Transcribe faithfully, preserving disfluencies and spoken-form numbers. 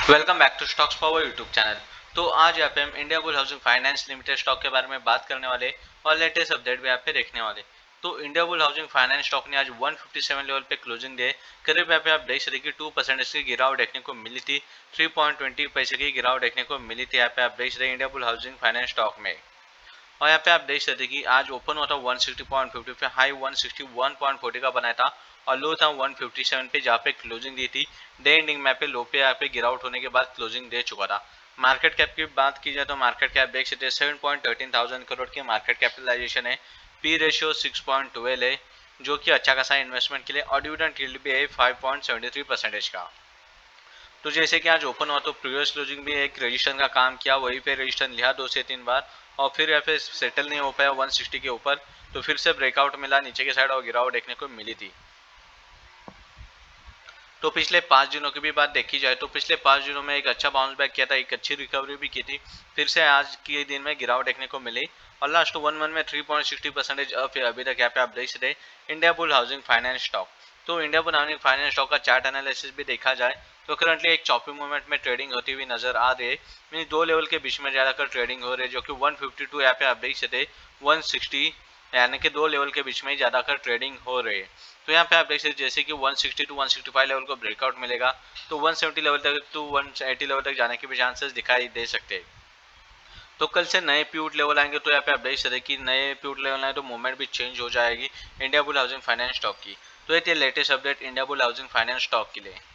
Welcome back to stocks power YouTube channel. तो आज यहाँ पे हम India bull housing finance limited stock के बारे में बात करने वाले और लेटेस्ट अपडेट भी यहाँ पे देखने वाले। तो India bull housing finance stock ने आज एक सौ सत्तावन लेवल पे क्लोजिंग दे करीब यहाँ पे आप देख सकते कि टू परसेंट इसकी गिरावट देखने को मिली थी। थ्री पॉइंट ट्वेंटी पैसे की गिरावट देखने को मिली थी यहाँ पे आप देख सकते India bull housing finance stock में। और यहाँ पे आप देख सकते कि आज ओपन हुआ था वन सिक्सटी पॉइंट फिफ्टी पे, high one sixty one point forty का बनाया था और लो था वन फिफ्टी सेवन पे जहाँ पे क्लोजिंग दी थी। डे एंडिंग में पे लो पे यहाँ पे गिरावट होने के बाद क्लोजिंग दे चुका था। मार्केट कैप की बात की जाए तो मार्केट कैप देख सकते seven point thirteen thousand crore की मार्केट कैपिटलाइजेशन है। P ratio six point twelve है जो कि अच्छा खासा इन्वेस्टमेंट के लिए, और डिविडेंड यील्ड भी है five point seventy three percentage का। तो जैसे कि आज ओपन हुआ तो प्रीवियस क्लोजिंग भी एक रजिस्ट्रेशन का काम किया, वहीं पे रजिस्ट्रेशन लिया दो से तीन बार और फिर या फिर सेटल नहीं हो पाया वन सिक्सटी के ऊपर, तो फिर से ब्रेकआउट मिला नीचे के साइड और गिरावट देखने को मिली थी। तो पिछले पाँच दिनों की भी बात देखी जाए तो पिछले पाँच दिनों में एक अच्छा बाउंस बैक किया था, एक अच्छी रिकवरी भी की थी, फिर से आज के दिन में गिरावट देखने को मिली और लास्ट वन मंथ में three point sixty percentage up है अभी तक यहाँ पे आप देख सकते India bull housing finance stock. तो India bull housing finance stock का चार्ट एनालिसिस भी देखा जाए तो करंटली एक चॉपी मूवमेंट में ट्रेडिंग होती हुई नजर आ रही है। मीन दो लेवल के बीच में ज्यादातर ट्रेडिंग हो रही है, जो कि वन फिफ्टी टू यहाँ पे आप देख सकते वन सिक्सटी, यानी कि दो लेवल के बीच में ही ज्यादातर ट्रेडिंग हो रही है। तो यहाँ पे आप देख सकते जैसे कि one sixty two one sixty five level को ब्रेकआउट मिलेगा तो वन सेवेंटी लेवल तक टू वन एटी लेवल तक जाने के भी चांसेस दिखाई दे सकते हैं। तो कल से नए प्यूट लेवल आएंगे तो यहाँ पे आप देख सकते कि नए प्यूट लेवल आए तो मूवमेंट भी चेंज हो जाएगी India bull housing finance stock की। तो ये latest update India bull housing finance stock के लिए।